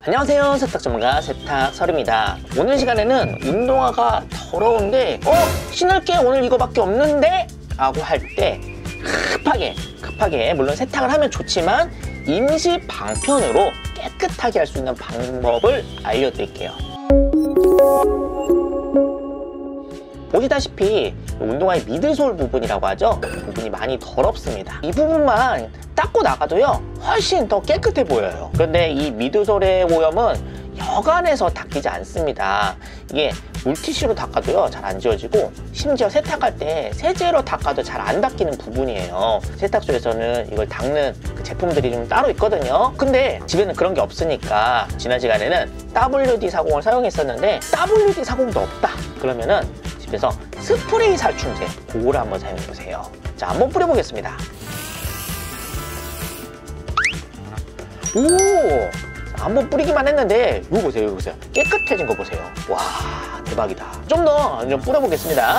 안녕하세요, 세탁 전문가 세탁설입니다. 오늘 시간에는 운동화가 더러운데 신을게 오늘 이거밖에 없는데 라고 할 때 급하게 물론 세탁을 하면 좋지만 임시 방편으로 깨끗하게 할 수 있는 방법을 알려드릴게요. 보시다시피 운동화의 미드솔 부분이라고 하죠. 부분이 많이 더럽습니다. 이 부분만 닦고 나가도요 훨씬 더 깨끗해 보여요. 그런데 이 미드솔의 오염은 여간해서 닦이지 않습니다. 이게 물티슈로 닦아도요 잘 안 지워지고 심지어 세탁할 때 세제로 닦아도 잘 안 닦이는 부분이에요. 세탁소에서는 이걸 닦는 그 제품들이 좀 따로 있거든요. 근데 집에는 그런 게 없으니까 지난 시간에는 WD-40을 사용했었는데 WD-40도 없다 그러면은 집에서 스프레이 살충제 그거를 한번 사용해 보세요. 자, 한번 뿌려보겠습니다. 오! 한번 뿌리기만 했는데 이거 보세요, 이거 보세요. 깨끗해진 거 보세요. 와, 대박이다. 좀 더 뿌려보겠습니다.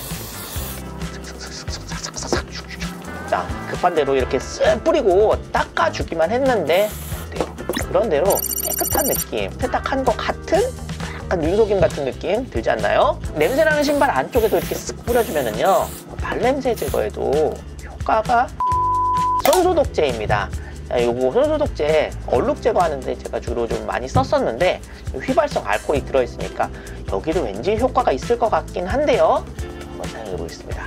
자, 급한 대로 이렇게 쓱 뿌리고 닦아주기만 했는데 어때요? 그런 대로 깨끗한 느낌, 세탁한 것 같은 약간 눈속임 같은 느낌 들지 않나요? 냄새나는 신발 안쪽에도 이렇게 쓱 뿌려주면은요 발냄새 제거에도 효과가. 손소독제입니다. 요거 손소독제 얼룩 제거하는데 제가 주로 좀 많이 썼었는데 휘발성 알코올이 들어있으니까 여기도 왠지 효과가 있을 것 같긴 한데요. 한번 사용해 보겠습니다.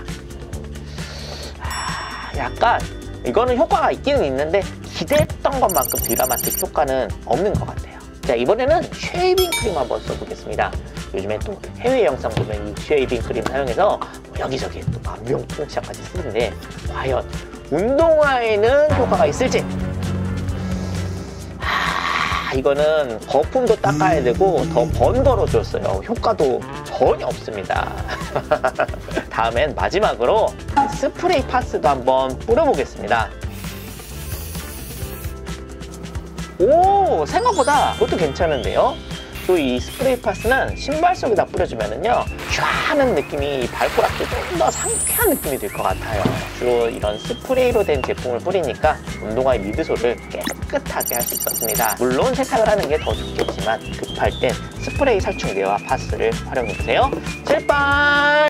약간 이거는 효과가 있기는 있는데 기대했던 것만큼 드라마틱 효과는 없는 것 같아요. 자, 이번에는 쉐이빙 크림 한번 써보겠습니다. 요즘에 또 해외 영상 보면 이 쉐이빙 크림 사용해서 여기저기 또 만병통치약까지 쓰는데 과연 운동화에는 효과가 있을지. 이거는 거품도 닦아야 되고 더 번거로워졌어요. 효과도 전혀 없습니다. 다음엔 마지막으로 스프레이 파스도 한번 뿌려보겠습니다. 오, 생각보다 그것도 괜찮은데요. 또 이 스프레이 파스는 신발 속에다 뿌려주면은요 쫙 하는 느낌이 발코락도 좀 더 상쾌한 느낌이 들 것 같아요. 주로 이런 스프레이로 된 제품을 뿌리니까 운동화의 미드솔을 깨끗하게 할 수 있었습니다. 물론 세탁을 하는 게 더 좋겠지만 급할 땐 스프레이 살충제와 파스를 활용해보세요. 제발!